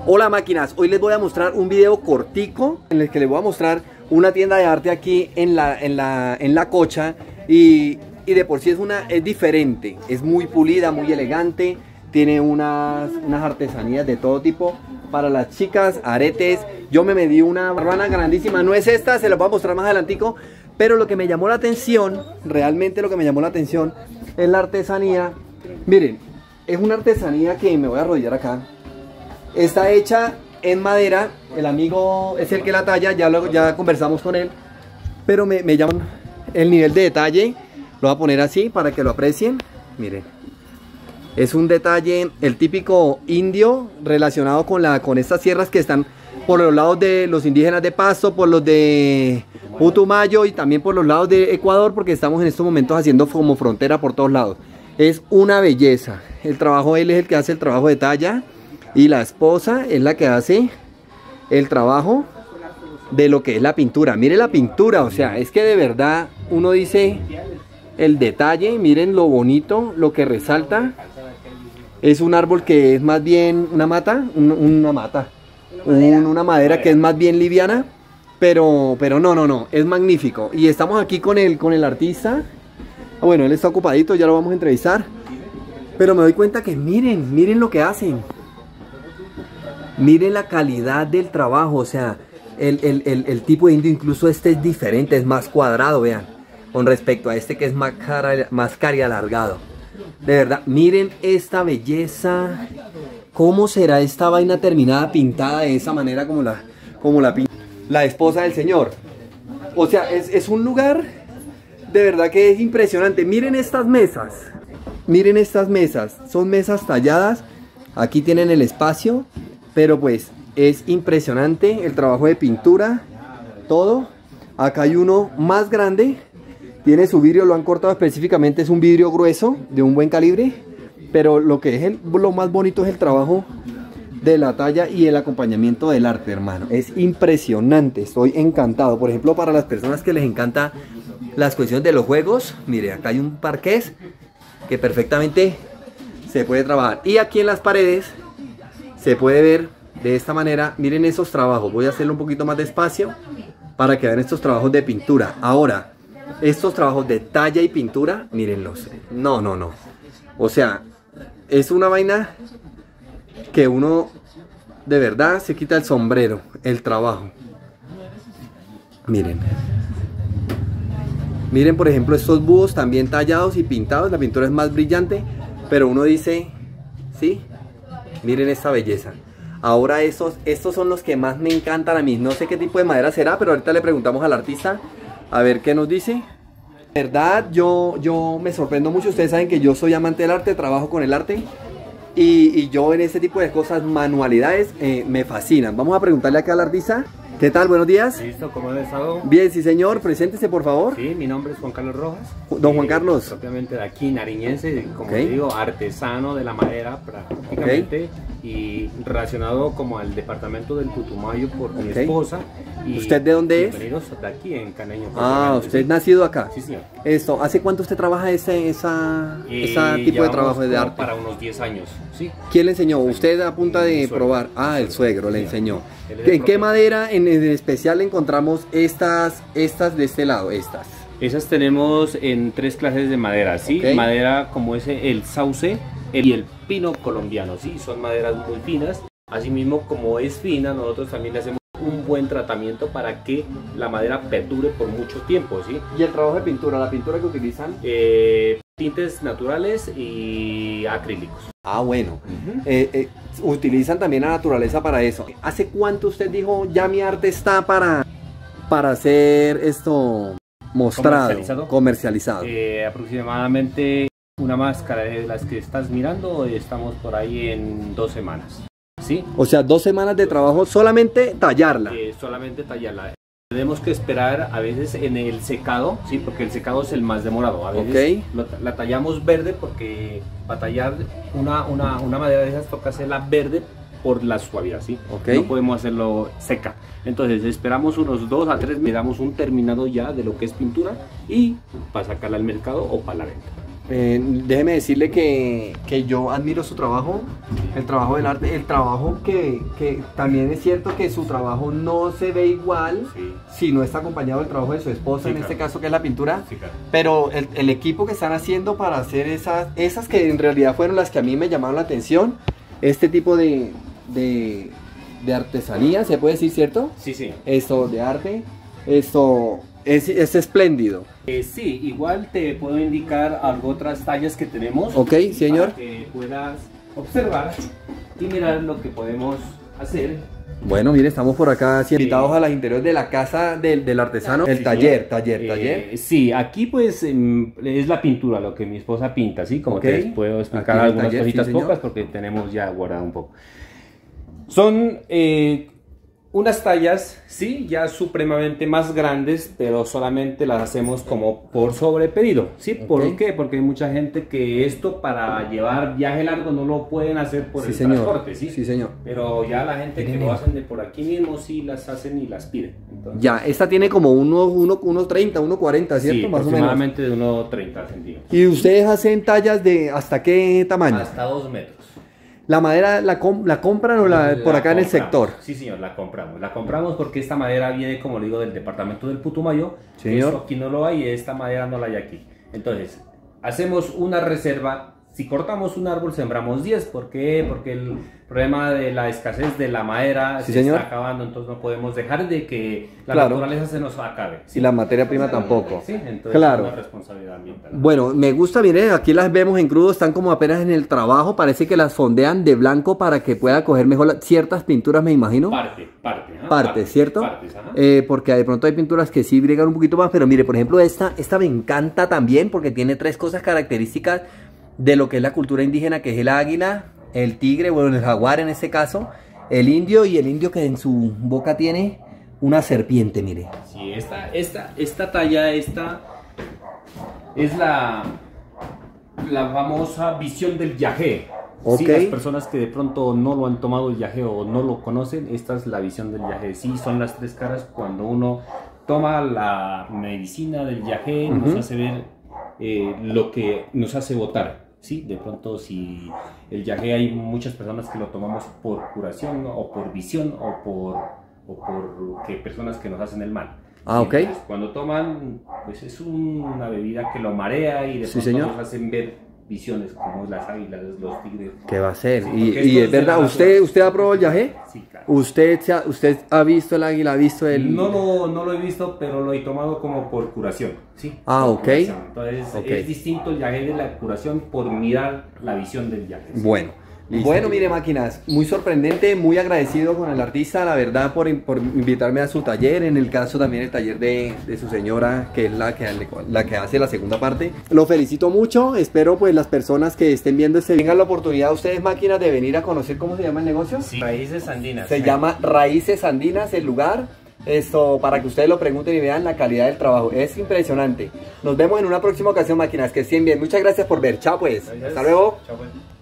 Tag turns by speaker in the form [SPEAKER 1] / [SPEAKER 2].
[SPEAKER 1] Hola máquinas, hoy les voy a mostrar un video cortico en el que les voy a mostrar una tienda de arte aquí en la Cocha y de por sí es diferente, es muy pulida, muy elegante, tiene unas artesanías de todo tipo para las chicas, aretes. Yo me medí una barbana grandísima, no es esta, se la voy a mostrar más adelantico, pero lo que me llamó la atención, realmente lo que me llamó la atención es la artesanía. Miren, es una artesanía que me voy a arrodillar acá. Está hecha en madera, el amigo es el que la talla, ya conversamos con él, pero me llaman el nivel de detalle, lo voy a poner así para que lo aprecien. Miren, es un detalle, el típico indio relacionado con estas sierras que están por los lados de los indígenas de Pasto, por los de Putumayo y también por los lados de Ecuador, porque estamos en estos momentos haciendo como frontera por todos lados. Es una belleza, el trabajo, él es el que hace el trabajo de talla. Y la esposa es la que hace el trabajo de lo que es la pintura. Mire la pintura, o sea, es que de verdad uno dice el detalle, miren lo bonito, lo que resalta. Es un árbol que es más bien una madera que es más bien liviana, pero no, es magnífico. Y estamos aquí con el artista. Bueno, él está ocupadito, ya lo vamos a entrevistar. Pero me doy cuenta que miren lo que hacen. Miren la calidad del trabajo, o sea, el tipo de indio, incluso este es diferente, es más cuadrado, vean, con respecto a este que es más cari alargado. De verdad, miren esta belleza. ¿Cómo será esta vaina terminada, pintada de esa manera como la pinta la esposa del señor? O sea, es un lugar de verdad que es impresionante. Miren estas mesas, son mesas talladas. Aquí tienen el espacio. Pero pues es impresionante el trabajo de pintura, todo. Acá hay uno más grande, tiene su vidrio, lo han cortado específicamente, es un vidrio grueso de un buen calibre. Pero lo que es lo más bonito es el trabajo de la talla y el acompañamiento del arte, hermano. Es impresionante, estoy encantado. Por ejemplo, para las personas que les encanta las cuestiones de los juegos, mire, acá hay un parqués que perfectamente se puede trabajar. Y aquí en las paredes se puede ver de esta manera, miren esos trabajos. Voy a hacerlo un poquito más despacio para que vean estos trabajos de pintura. Ahora, estos trabajos de talla y pintura, mírenlos. No. O sea, es una vaina que uno de verdad se quita el sombrero, el trabajo. Miren, por ejemplo, estos búhos también tallados y pintados. La pintura es más brillante, pero uno dice, sí. Miren esta belleza. Ahora estos son los que más me encantan a mí. No sé qué tipo de madera será, pero ahorita le preguntamos al artista a ver qué nos dice. De verdad, yo me sorprendo mucho. Ustedes saben que yo soy amante del arte, trabajo con el arte. Y yo en este tipo de cosas, manualidades, me fascinan. Vamos a preguntarle acá al artista. ¿Qué tal? Buenos días.
[SPEAKER 2] Listo, ¿cómo han estado?
[SPEAKER 1] Bien, sí señor, preséntese por favor.
[SPEAKER 2] Sí, mi nombre es Juan Carlos Rojas.
[SPEAKER 1] Don Juan Carlos.
[SPEAKER 2] Propiamente de aquí, nariñense, como digo, artesano de la madera prácticamente. Y relacionado como al departamento del Putumayo por mi esposa. Y
[SPEAKER 1] ¿usted de dónde es?
[SPEAKER 2] Bienvenidos de aquí en Caneño.
[SPEAKER 1] Ah, usted es nacido acá.
[SPEAKER 2] Sí, señor.
[SPEAKER 1] Esto, ¿hace cuánto usted trabaja ese tipo de trabajo de arte?
[SPEAKER 2] Para unos 10 años, sí.
[SPEAKER 1] ¿Quién le enseñó? Usted a punta de probar. Ah, el suegro le enseñó. ¿En qué madera en especial encontramos estas de este lado?
[SPEAKER 2] Esas tenemos en 3 clases de madera, ¿sí? Madera como el sauce y el pino colombiano, ¿sí? Son maderas muy finas. Asimismo, como es fina, nosotros también le hacemos un buen tratamiento para que la madera perdure por mucho tiempo, ¿sí?
[SPEAKER 1] ¿Y el trabajo de pintura? ¿La pintura que utilizan?
[SPEAKER 2] Tintes naturales y acrílicos.
[SPEAKER 1] Ah, bueno. Utilizan también la naturaleza para eso. ¿Hace cuánto usted dijo ya mi arte está para ser esto mostrado, comercializado?
[SPEAKER 2] Aproximadamente una máscara de las que estás mirando, estamos por ahí en 2 semanas. ¿Sí?
[SPEAKER 1] O sea, 2 semanas de trabajo solamente tallarla.
[SPEAKER 2] Solamente tallarla. Tenemos que esperar a veces en el secado, ¿sí? Porque el secado es el más demorado. A veces la tallamos verde porque para tallar una madera de esas toca hacerla verde por la suavidad, ¿sí? No podemos hacerlo seca. Entonces esperamos unos 2 a 3, le damos un terminado ya de lo que es pintura y para sacarla al mercado o para la venta.
[SPEAKER 1] Déjeme decirle que yo admiro su trabajo, el trabajo del arte, el trabajo que también es cierto que su trabajo no se ve igual si no está acompañado del trabajo de su esposa, en este caso que es la pintura, pero el equipo que están haciendo para hacer esas que en realidad fueron las que a mí me llamaron la atención, este tipo de artesanía, se puede decir, ¿cierto?
[SPEAKER 2] Sí.
[SPEAKER 1] Esto de arte, esto es espléndido.
[SPEAKER 2] Sí, igual te puedo indicar algo otras tallas que tenemos.
[SPEAKER 1] Ok, señor.
[SPEAKER 2] Para que puedas observar y mirar lo que podemos hacer.
[SPEAKER 1] Bueno, mire, estamos por acá invitados a las interiores de la casa del artesano, el taller.
[SPEAKER 2] Sí, aquí pues es la pintura, lo que mi esposa pinta, ¿sí? Como te puedo explicar algunas cositas pocas porque tenemos ya guardado un poco. Son unas tallas, sí, ya supremamente más grandes, pero solamente las hacemos como por sobrepedido, ¿sí? ¿Por qué? Porque hay mucha gente que esto para llevar viaje largo no lo pueden hacer por el transporte, ¿sí?
[SPEAKER 1] Sí, señor.
[SPEAKER 2] Pero ya la gente que lo hacen de por aquí mismo, sí las hacen y las piden. Entonces,
[SPEAKER 1] ya, esta tiene como 1.30, 1.40, ¿cierto?
[SPEAKER 2] Sí,
[SPEAKER 1] más
[SPEAKER 2] aproximadamente de 1.30 centímetros.
[SPEAKER 1] ¿Y ustedes hacen tallas de hasta qué tamaño?
[SPEAKER 2] Hasta 2 metros.
[SPEAKER 1] ¿La madera la compran o por acá en el sector?
[SPEAKER 2] Sí, señor, la compramos. La compramos porque esta madera viene, como le digo, del departamento del Putumayo.
[SPEAKER 1] Señor.
[SPEAKER 2] Eso aquí no lo hay y esta madera no la hay aquí. Entonces, hacemos una reserva. Si cortamos un árbol, sembramos 10. ¿Por qué? Porque el problema de la escasez de la madera se está acabando. Entonces, no podemos dejar de que la naturaleza se nos acabe, ¿sí?
[SPEAKER 1] Y la materia prima tampoco.
[SPEAKER 2] Sí, entonces es una responsabilidad ambiental.
[SPEAKER 1] Bueno, me gusta, miren, aquí las vemos en crudo, están como apenas en el trabajo. Parece que las fondean de blanco para que pueda coger mejor ciertas pinturas, me imagino. Parte, ¿cierto?
[SPEAKER 2] Partes,
[SPEAKER 1] porque de pronto hay pinturas que sí briegan un poquito más. Pero mire, por ejemplo, esta me encanta también porque tiene 3 cosas características de lo que es la cultura indígena, que es el águila, el tigre, bueno, el jaguar en este caso, el indio, y el indio que en su boca tiene una serpiente, mire.
[SPEAKER 2] Sí, esta talla, esta es la famosa visión del yagé. Sí, las personas que de pronto no lo han tomado el yagé o no lo conocen, esta es la visión del yagé. Sí, son las 3 caras cuando uno toma la medicina del yagé, nos hace ver lo que nos hace votar. Sí, de pronto si el yagé hay muchas personas que lo tomamos por curación, ¿no? O por visión o por que personas que nos hacen el mal. Entonces, cuando toman, pues es una bebida que lo marea y de pronto nos hacen ver visiones como las águilas, los tigres.
[SPEAKER 1] ¿Qué va a ser? Y es verdad, ¿usted ha probado el yagé?
[SPEAKER 2] Sí, claro.
[SPEAKER 1] ¿Usted ha visto el águila, ha visto el...?
[SPEAKER 2] No lo he visto, pero lo he tomado como por curación, ¿sí? Entonces es distinto el yagé de la curación por mirar la visión del yagé. ¿Sí?
[SPEAKER 1] Bueno, mire, máquinas, muy sorprendente, muy agradecido con el artista, la verdad, por invitarme a su taller, en el caso también el taller de su señora, que es la que hace la segunda parte. Lo felicito mucho, espero pues las personas que estén viendo tengan la oportunidad ustedes, máquinas, de venir a conocer. ¿Cómo se llama el negocio?
[SPEAKER 2] Sí, Raíces Andinas.
[SPEAKER 1] Se llama Raíces Andinas el lugar. Esto para que ustedes lo pregunten y vean la calidad del trabajo, es impresionante. Nos vemos en una próxima ocasión, máquinas, que estén bien. Muchas gracias por ver, chao pues, hasta luego.
[SPEAKER 2] Chao pues.